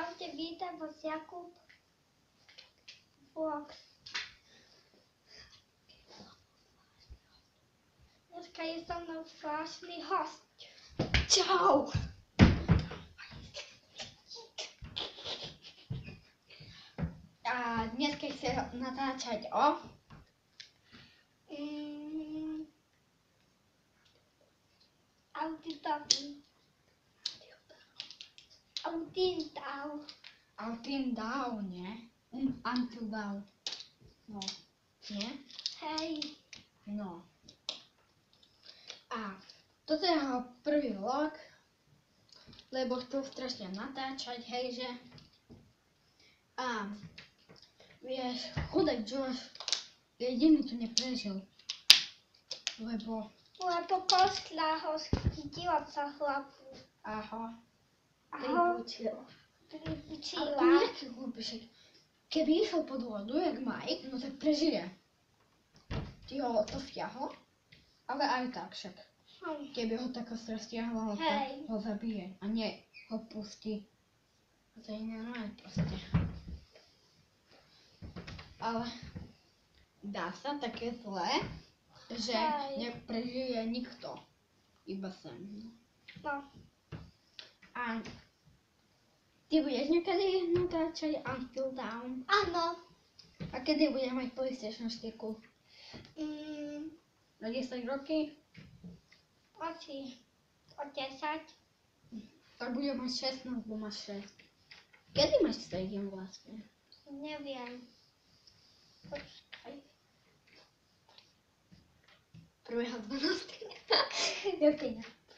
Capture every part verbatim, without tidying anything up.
Čaute, vítam vás Jakub Vlogs. Dneska je so mnou zvláštny host. Čau! A dneska chce natáčať o... Mm, Auditovi. Audintau. Until Dawn, nie? Um, Until Dawn. No. Nie? Hej. No. A toto je jeho prvý vlog, lebo chcel strašne natáčať, hejže. A vieš, chudák Josh jediný tu neprežil, lebo... Lebo kostla ho chytila sa chlapu. Aha. Aho. Pribučil. Pribučila. Ale nejaký hlúpišek. Keby išiel pod vodu, jak Mike, no tak prežije. Ty ho to stiahol, ale aj tak však. Hm. Keby ho tako stiahlo, ho, Hej. ho zabije a nie ho pustí. To je normálne proste. Ale dá sa také zlé, že Hej. neprežije nikto. Iba sem. No. A ty budeš niekedy natáčať Until Dawn? Áno. A kedy budeš mať PlayStation štyri? Mm, Na desať roky? asi o desať. Tak budeš mať šestnásť, bo máš šesť. Kedy máš sedem vlastne? Neviem. Počkaj. Prvého dvanásteho Okay.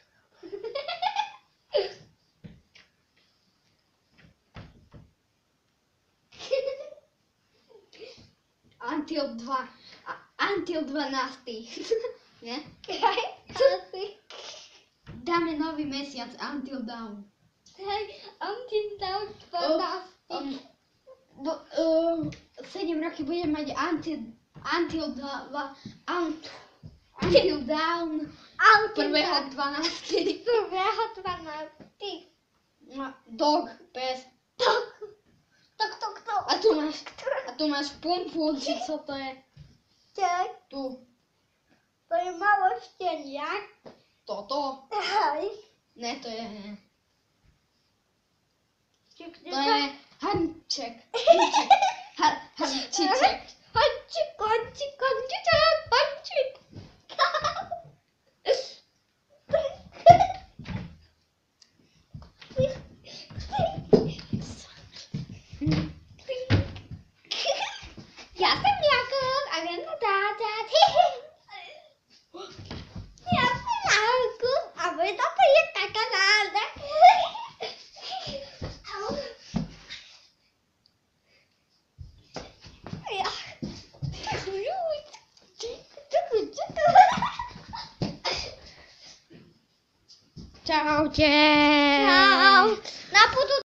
Until dva, a- until dvanásty. Nie? Hej. Asi. Dáme nový mesiac Until Dawn. Hej. Audintau dvanásť. Um, do, uh, sedem roky budem mať Until, until, dva, dva, unt, until Dawn prvého dvanásteho Prvého dvanásteho. No, dog, pes. Tok. Tok, tok, tok. A tu máš, a tu máš pumpu, či co to je? Tak. Tu, To je malo šteniak. toto. Hej. Ne, to je, Čekne to je hanček. Hanček. Ha, hančiček. Hančik, hančik, hančiček, hančik. Ja som Jakub a viem natáčať. Ja som Jakub a vy toto je taká náda. Ja. Čaute. Čau. Na budú